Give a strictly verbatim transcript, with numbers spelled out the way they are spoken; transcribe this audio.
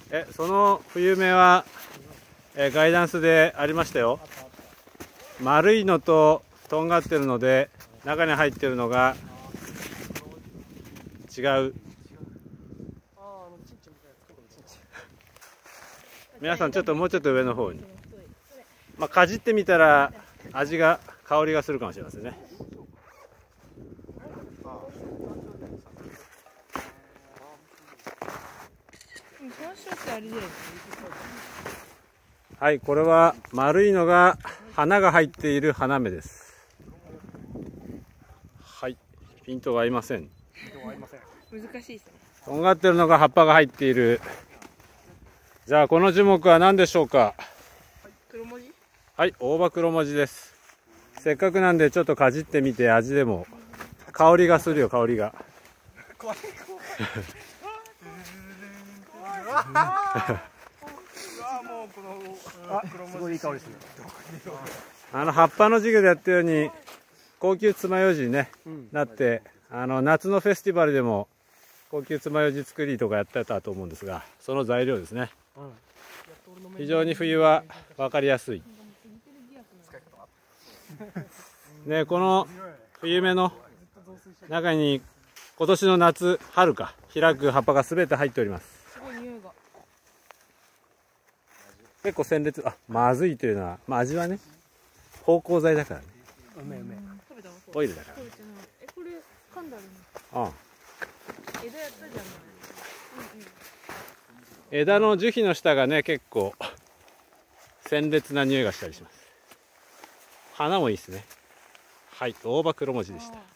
え、その冬芽は、えガイダンスでありましたよ。丸いのととんがってるので、中に入ってるのが違う。皆さんちょっともうちょっと上の方に、まあ、かじってみたら味が香りがするかもしれませんね。はい、これは丸いのが花が入っている花芽です。はい、ピントが合いません。 難しいですね。 とんがってるのが葉っぱが入っている。じゃあこの樹木は何でしょうか。 黒文字？ はい、大葉黒文字です。せっかくなんでちょっとかじってみて味でも香りがするよ、香りが。怖い怖い。 すごいいい香りですね。 あの葉っぱの授業でやったように高級爪楊枝に、ね、うん、なってあの夏のフェスティバルでも高級爪楊枝作りとかやってたと思うんですが、その材料ですね。うん、非常に冬は分かりやすい。ね、この冬芽の中に今年の夏春か開く葉っぱが全て入っております。 すごい匂いが結構鮮烈。あ、まずいというのは、まあ、味はね芳香剤だからね。 うめうめ。 オイルだから。 え、これ噛んだるの。ああ。 枝やったじゃない。 枝の樹皮の下がね結構鮮烈な匂いがしたりします。花もいいですね。はい、大葉黒文字でした。